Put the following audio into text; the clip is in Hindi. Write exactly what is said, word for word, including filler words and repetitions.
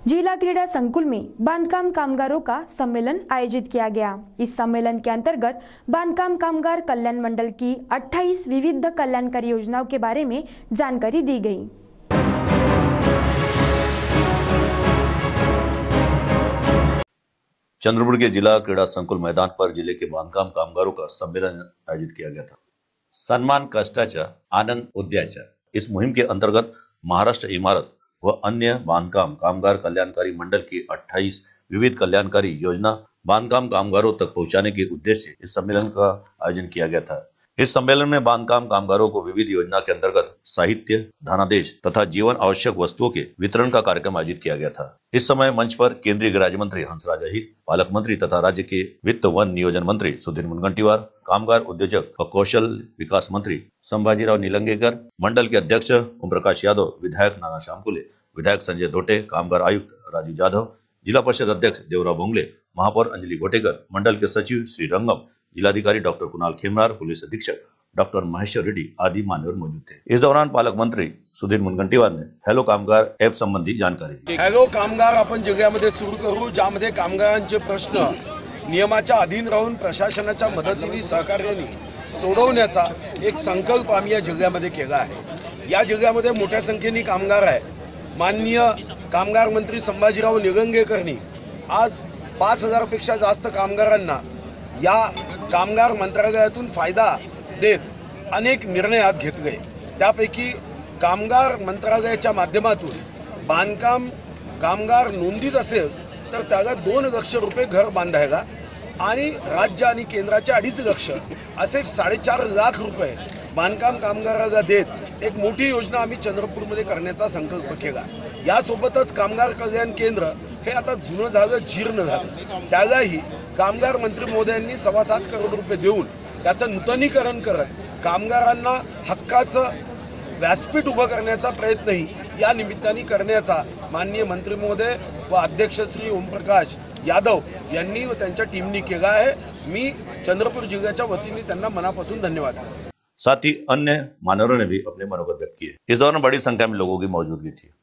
जिला क्रीड़ा संकुल में बांधकाम कामगारों का सम्मेलन आयोजित किया गया। इस सम्मेलन के अंतर्गत बांधकाम कामगार कल्याण मंडल की अट्ठाईस विविध कल्याणकारी योजनाओं के बारे में जानकारी दी गई। चंद्रपुर के जिला क्रीड़ा संकुल मैदान पर जिले के बांधकाम कामगारों का सम्मेलन आयोजित किया गया था। सन्मान कष्टाचा आनंद उद्याचा इस मुहिम के अंतर्गत महाराष्ट्र इमारत व अन्य बांधकाम कामगार कल्याणकारी मंडल की अट्ठाईस विविध कल्याणकारी योजना बांधकाम कामगारों तक पहुंचाने के उद्देश्य से इस सम्मेलन का आयोजन किया गया था। इस सम्मेलन में बांधकाम कामगारों को विविध योजना के अंतर्गत साहित्य, धनादेश तथा जीवन आवश्यक वस्तुओं के वितरण का कार्यक्रम आयोजित किया गया था। इस समय मंच पर केंद्रीय गृह राज्य मंत्री हंसराज अहीर, पालक मंत्री तथा राज्य के वित्त वन नियोजन मंत्री सुधीर मुनगंटीवार, कामगार उद्योजक व कौशल विकास मंत्री संभाजीराव निलंगेकर, मंडल के अध्यक्ष ओम प्रकाश यादव, विधायक नाना शामकुले, विधायक संजय धोटे, कामगार आयुक्त राजू जाधव, जिला परिषद अध्यक्ष देवराव भोंगले, महापौर अंजलि गोटेकर, मंडल के सचिव श्री रंगम, जिलाधिकारी डॉक्टर कुणाल खेमरार, पुलिस अधीक्षक डॉक्टर महेश्वर रेड्डी आदि मान्यवर मौजूद थे। इस दौरान पालक मंत्री सुधीर मुनगंटीवार ने हेलो कामगार ऐप संबंधी जानकारी दी। हेलो कामगार आपण जिल्ह्यामध्ये सुरू करू, ज्यामध्ये कामगारांचे प्रश्न नियमाच्या अधीन राहून प्रशासनाच्या मदतीने सहकार्याने सोडवण्याचा एक संकल्प आम्ही या जिल्ह्यामध्ये केला आहे। या जिल्ह्यामध्ये मोठ्या संख्येने कामगार आहे। माननीय कामगार मंत्री संभाजीराव निलंगेकरनी आज पाच हजार पेक्षा जास्त कामगारांना या कामगार मंत्रालयातून फायदा देत अनेक निर्णय आज घेतले। त्यापैकी कामगार मंत्रालयाच्या माध्यमातून बांधकाम कामगार नोंदीत असेल तर त्याला दोन लक्ष रुपये घर बांधायला आणि राज्य आणि केंद्राचे अडीच लक्ष असे साडेचार लाख रुपये बांधकाम कामगाराला देत एक मोठी योजना आम्ही चंद्रपूरमध्ये करण्याचा संकल्प केला। यासोबतच कामगार कल्याण केंद्र हे आता जुनं झालं, जीर्ण झालं, त्यालाही कामगार मंत्री महोदयांनी सव्वा सात करोड रुपये देऊन त्याचं नूतनीकरण करत कामगारांना हक्काचं व्यासपीठ उभं करण्याचा प्रयत्नही या निमित्ताने करण्याचा माननीय मंत्री महोदय व अध्यक्ष श्री ओमप्रकाश यादव यांनी व त्यांच्या टीमनी केला आहे। मी चंद्रपूर जिल्ह्याच्या वतीने त्यांना मनापासून धन्यवाद देतो। साथ ही अन्य मान्यवरों ने भी अपने मनोगत व्यक्त किए। इस दौरान बड़ी संख्या में लोगों की मौजूदगी थी।